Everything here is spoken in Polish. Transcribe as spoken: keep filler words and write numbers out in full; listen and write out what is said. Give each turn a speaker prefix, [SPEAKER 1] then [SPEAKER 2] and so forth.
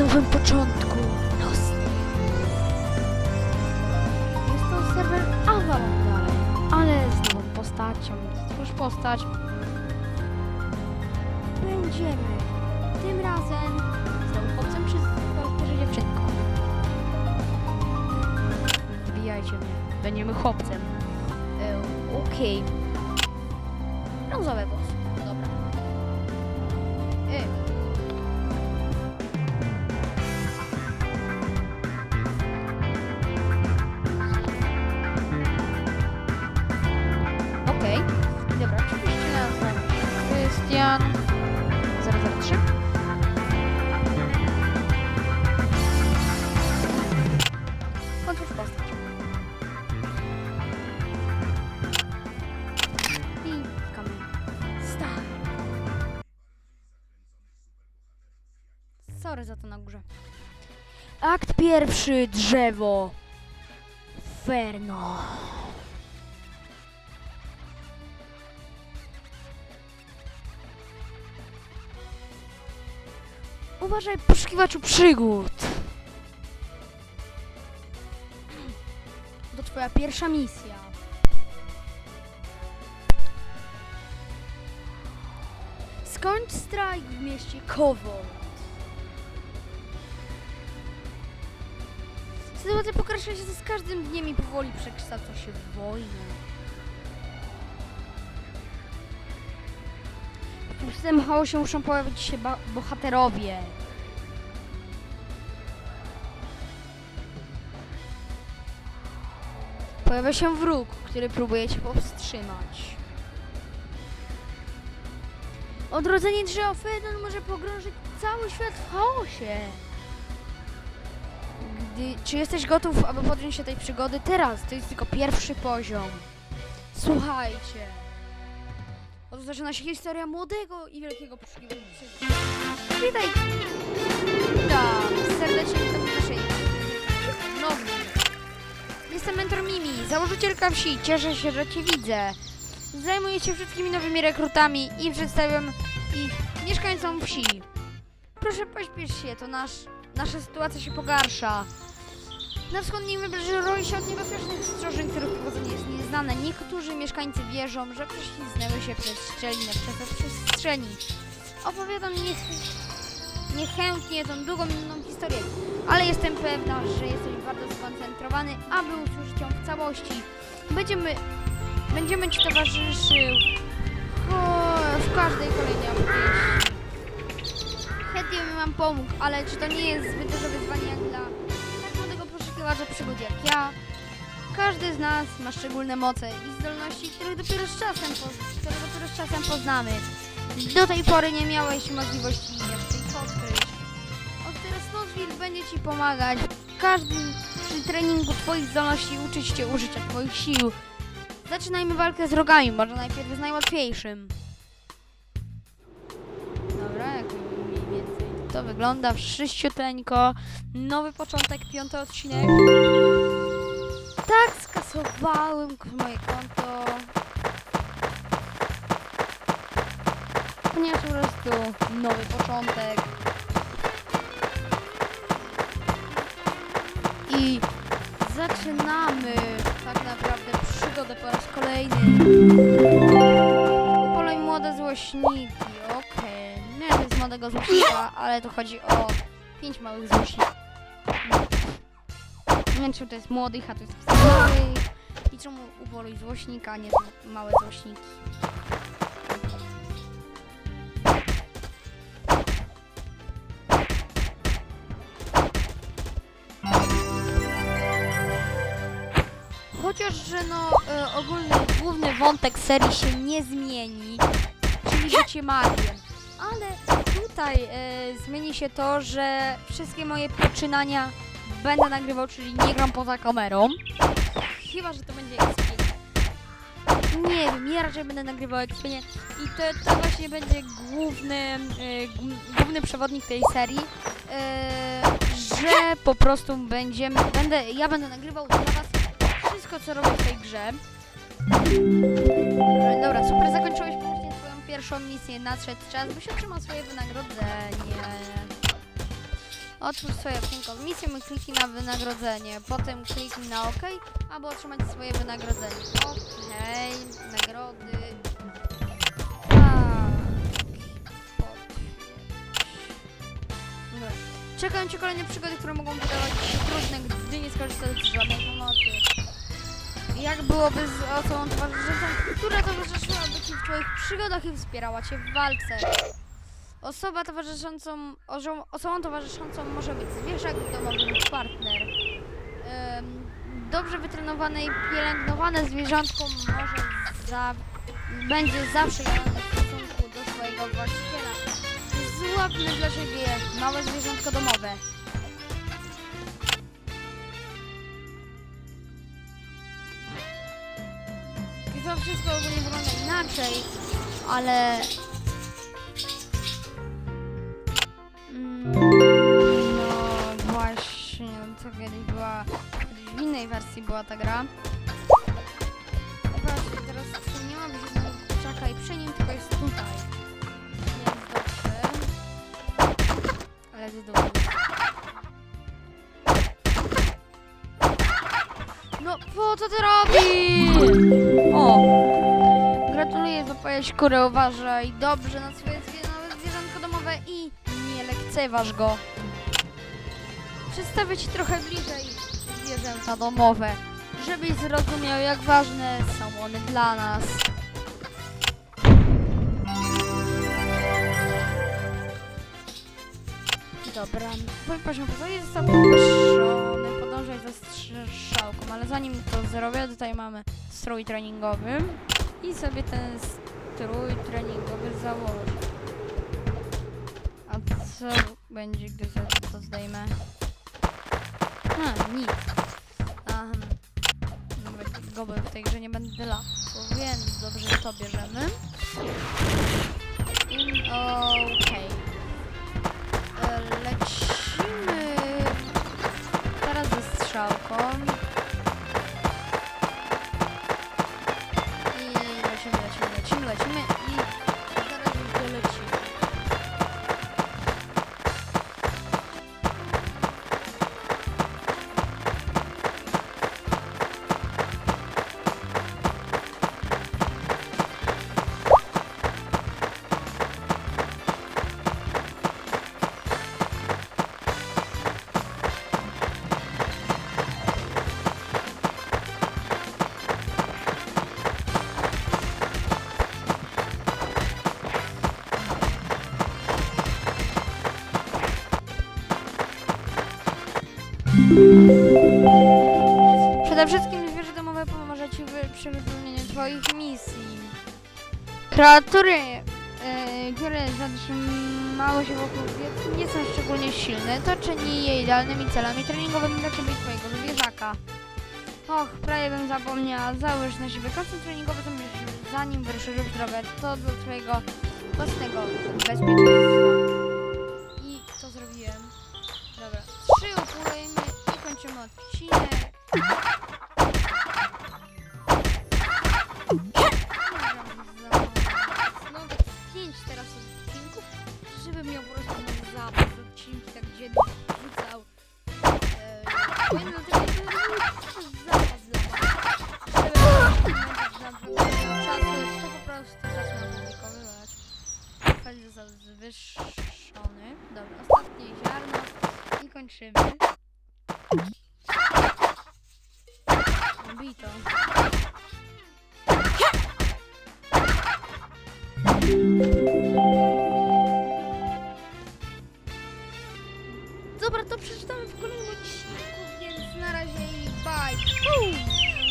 [SPEAKER 1] nowym początku. Nocny. Jest to serwer Avalon dalej, ale z nową postacią. Stwórz postać. Będziemy tym razem z tą chłopcem czy z dziewczynką. Wbijajcie mnie. Będziemy chłopcem. E, Okej. Okay. Brązowe włosy. Dobra. E. Okej. Okay. Dobra, oczywiście nazwę Krystian zero zero trzy. Otwórz postać. I kamień. Stary. Sorry za to na górze. Akt pierwszy. Drzewo. Ferno. Uważaj, poszukiwaczu przygód. To twoja pierwsza misja. Skończ strajk w mieście Kowold. Sytuacja pogarsza się z każdym dniem i powoli przekształca się w wojnę. W tym chaosie muszą pojawić się bohaterowie. Pojawia się wróg, który próbuje cię powstrzymać. Odrodzenie drzewa Ferno może pogrążyć cały świat w chaosie. Gdy, czy jesteś gotów, aby podjąć się tej przygody? Teraz to jest tylko pierwszy poziom. Słuchajcie. Oto zaczyna się historia młodego i wielkiego poszukiwacza przygód. Witaj! Witam! Serdecznie witam w naszej nowy. Jestem mentor Mimi, założycielka wsi. Cieszę się, że cię widzę. Zajmuję się wszystkimi nowymi rekrutami i przedstawiam ich mieszkańcom wsi. Proszę pośpiesz się, to nasz, nasza sytuacja się pogarsza. Na wschodnim wybrzeżu roi się od niebezpiecznych stworzeń, których pochodzenie jest nieznane. Niektórzy mieszkańcy wierzą, że prześlizgnęły się przez szczelinę w przestrzeni. Opowiadam niech, niechętnie tą długą inną historię, ale jestem pewna, że jesteś bardzo skoncentrowany, aby usłyszeć ją w całości. Będziemy, będziemy ci towarzyszył w każdej kolejnej opowieści. Chętnie bym wam pomógł, ale czy to nie jest zbyt duże wyzwanie jak dla poszukiwacza przygód jak ja? Każdy z nas ma szczególne moce i zdolności, których dopiero z czasem, które dopiero z czasem poznamy. Do tej pory nie miałeś możliwości jeszcze ich odkryć. Od teraz Nocville będzie ci pomagać w każdym przy treningu twoich zdolności uczyć cię użycia twoich sił. Zaczynajmy walkę z wrogami, może najpierw z najłatwiejszym. Dobra, jak mniej więcej to wygląda wszyściuteńko. Nowy początek, piąty odcinek. Tak, skasowałem moje konto. Ponieważ po prostu nowy początek. I zaczynamy tak naprawdę przygodę po raz kolejny. Upoluj młode złośniki, okej. Okay. Nie, to jest młodego złośnika, ale tu chodzi o pięć małych złośników. Nie wiem, czy to jest młodych, a to jest mały. I czemu upoluj złośnika, a nie małe złośniki. Chociaż, że no e, ogólny, główny wątek serii się nie zmieni, czyli życie magiem. Ale tutaj e, zmieni się to, że wszystkie moje poczynania będę nagrywał, czyli nie gram poza kamerą. Chyba, że to będzie Xperia. Nie wiem, ja raczej będę nagrywał Xperia. I to, to właśnie będzie główny, e, główny przewodnik tej serii. E, że po prostu będziemy, będę, ja będę nagrywał dla was wszystko, co robię w tej grze. Dobra, super, zakończyłeś pomyślnie swoją pierwszą misję. Nadszedł czas, byś otrzymał swoje wynagrodzenie. Otwórz swoje okienko z misją i kliknij na wynagrodzenie. Potem kliknij na OK, aby otrzymać swoje wynagrodzenie. Okej, nagrody. Tak. Dobra. Czekają cię kolejne przygody, które mogą wydawać się trudne, gdy nie skorzystasz z żadnej pomocy. Jak byłoby z osobą towarzyszącą, która towarzyszyłaby ci w twoich przygodach i wspierała cię w walce? Osoba towarzyszącą, orzo- osobą towarzyszącą może być zwierzak domowy lub partner. Ym, dobrze wytrenowane i pielęgnowane zwierzątko może za, będzie zawsze jadane w stosunku do swojego właściciela. Złapmy dla siebie małe zwierzątko domowe. I to wszystko ogólnie wygląda inaczej, ale... No właśnie, to kiedyś była, kiedyś w innej wersji była ta gra. Właśnie, teraz tu nie ma bliźniaka i przy nim tylko jest tutaj. Więc dobrze. Ale z dół. No po co ty robisz? O! Gratuluję, złapałeś kurę, uważaj dobrze na swoje zwie nowe zwierzątko domowe i nie lekceważ go. Przedstawię ci trochę bliżej zwierzęta domowe, żebyś zrozumiał, jak ważne są one dla nas. Dobra, twój poziom pozoru został podwyższony, podążaj za strzałką, ale zanim to zrobię, tutaj mamy strój treningowy i sobie ten strój treningowy założę. A co będzie, gdy sobie to zdejmę? A, nic. Aha. Goby w tej grze nie będę latał, więc dobrze to bierzemy. I okej. Okay. Lecimy teraz ze strzałką. I lecimy, lecimy, lecimy, lecimy i zaraz już dolecimy. Przede wszystkim zwierzę domowe pomoże ci przy wypełnieniu twoich misji. Kreatury, yy, które zatrzymały się wokół zwierząt, nie są szczególnie silne. To czyni je idealnymi celami treningowymi dla ciebie i twojego zwierzaka. Och, prawie bym zapomniała. Załóż na siebie kostium treningowy, zanim wyruszysz w drogę. To dla twojego własnego bezpieczeństwa. I to zrobiłem. Dobra, trzy upłymy i kończymy odcinek. No tak pięć teraz odcinków, żeby miał po prostu mój zapas odcinki tak dziennie wrzucał. Eee, no to jest zapas dla was. Żeby na przykład czasu, to po prostu zacznę publikowywać. Fajnie został zwyższony. Dobra, ostatnie ziarno i kończymy. Bij to. Dobra, to przeczytamy w kolejnym odcinku, więc na razie i bye.